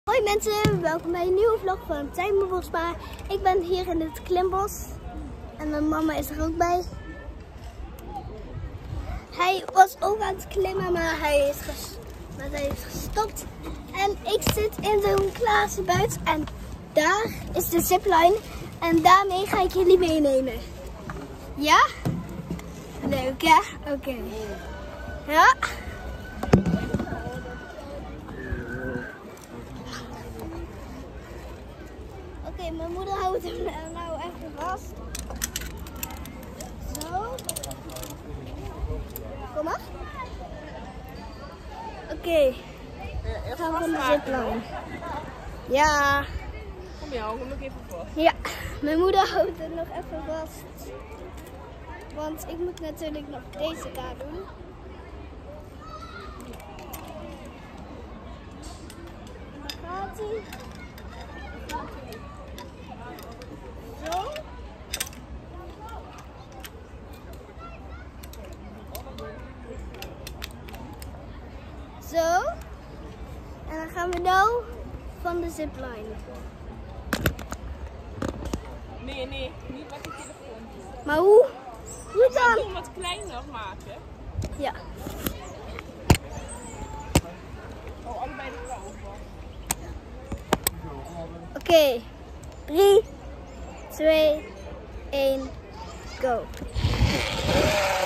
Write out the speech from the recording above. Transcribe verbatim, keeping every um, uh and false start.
Hoi mensen, welkom bij een nieuwe vlog van Tijmen Bosma. Ik ben hier in het klimbos en mijn mama is er ook bij. Hij was ook aan het klimmen, maar hij is, ges maar hij is gestopt. En ik zit in zo'n glazen buit en daar is de zipline en daarmee ga ik jullie meenemen. Ja? Leuk hè? Oké. Okay. Ja? Oké, okay, mijn moeder houdt hem nou even vast. Zo. Kom maar. Oké. Okay. Uh, gaan we van de zipline. Ja. Kom jou, kom nog even vast. Ja, mijn moeder houdt hem nog even vast. Want ik moet natuurlijk nog deze kaart doen. En dan gaat hij. Zo. Zo. En dan gaan we nou van de zipline. Nee, nee, niet met die telefoon. Maar hoe? Hoe dan? Ik wil wat kleiner maken. Ja. Oh, allebei de kant. Oké. Okay. drie, twee, één, go.